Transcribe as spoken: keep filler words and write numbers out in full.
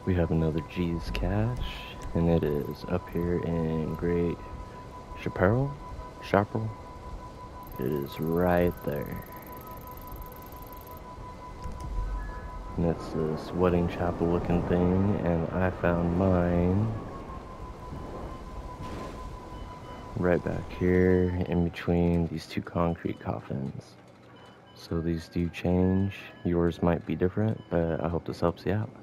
We have another G's cache, and it is up here in Great Chaparral. Chaparral. It is right there. And it's this wedding chapel looking thing, and I found mine right back here in between these two concrete coffins. So these do change. Yours might be different, but I hope this helps you out.